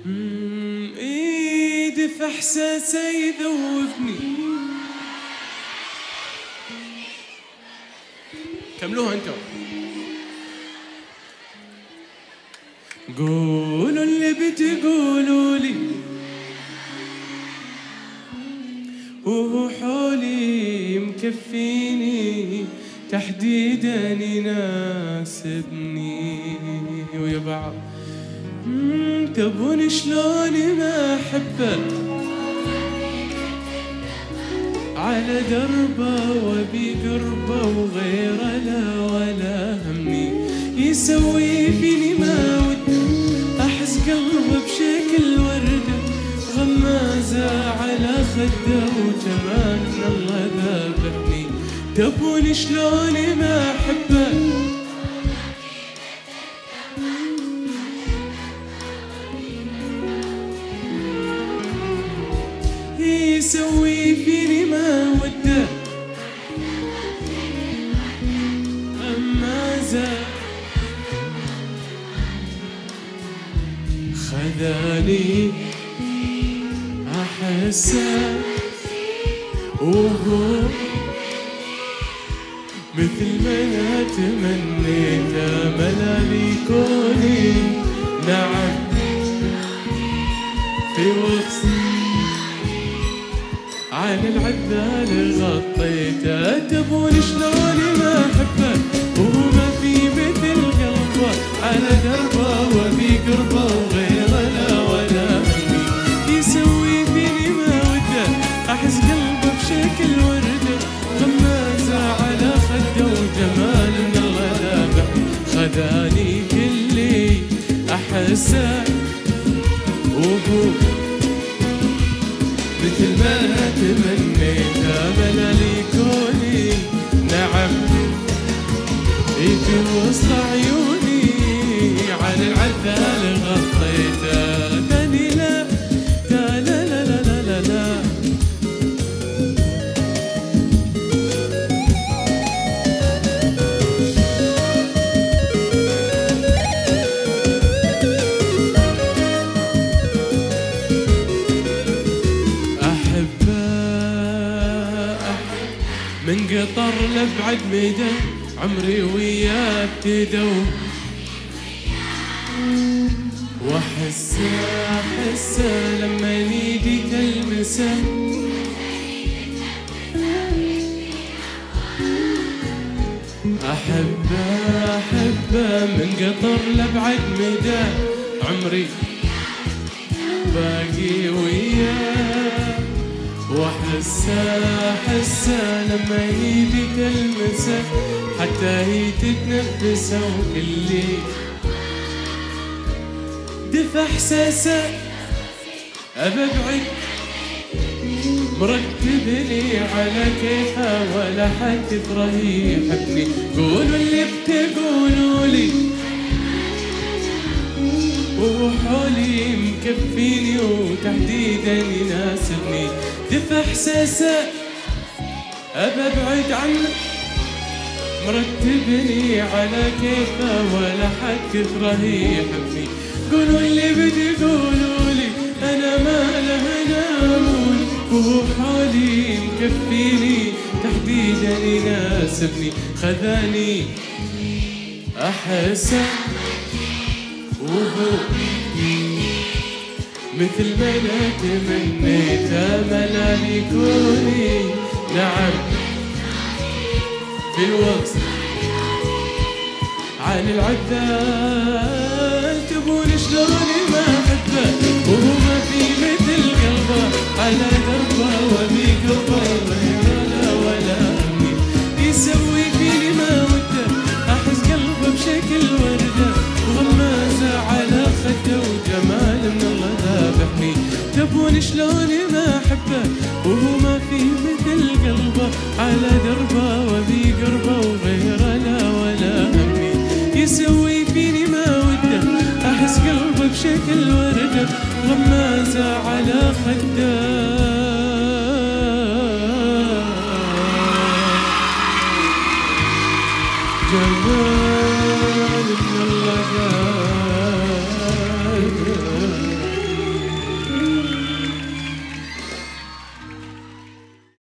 ايدي في احساسه يذوبني. كملوها انتم. قولوا اللي بتقولوا لي وهو حولي مكفيني، تحديدا يناسبني. ويا بعض تبون شلون ما احبه، على دربه وبي قربه وغيره لا ولا همني. يسوي فيني ما وده، احس قلبه بشكل ورده، غمازه على خده وجمال من الله ذابحني. تبون شلون ما احبه، يسوي فيني ما وده، غمازه خذاني احسه وهو مثل ما انا تمنيت، ملالي كوني نعم في وسط عن العذال غطيته. تبون شلون ما احبه وهو ما في مثل قلبه، على دربه وفي قربه وغيره لا ولا همي. يسوي فيني ما وده، احس قلبه بشكل ورده، غمازه على خده وجمال من الله ذابح. خذاني كلي احسه وهو مثل ما تمنيت، ملالي كوني نعم في وسط عيوني، على العذال غطيته. ثاني لا لا لا لا لا لا لا. من قطر لبعد مدى، عمري وياك تدوب، واحسه لما ايدي تلمسه. احبه من قطر لبعد مدى، عمري باقي وياك، واحسه لما ايدي تلمسه، حتى هي تتنفسه وكلي دفع احساسه. ابعد مرتب لي على كيفه، ولا حد يكره يحبني. قولوا اللي بتقولوا لي وحولي مكفيني، وتحديدا يناسبني. دفع احساسه ابعد عنه، مرتبني على كيفه، ولا حد كثره يحبني. قولوا اللي بتقولوا لي انا ما له نامون، وهو حالي مكفيني، تحديدا يناسبني. خذاني احسه وهو مثل ما انا تمنيت، ملالي كوني نعم في الوقت عن العذال. تبون شلون ما احبه وهو ما في مثل قلبه، على دربه وبي قربه ولا ولا همي. يسوي فيني ما وده، احس قلبه بشكل ورده، وغمازه على خده وجمال من الله ذابحني. تبون شلون ما احبه وهو ما في مثل قلبه، على دربه وبي قربه وغيره لا ولا همي. يسوي فيني ما وده، احس قلبه بشكل ورده، غمازه على خده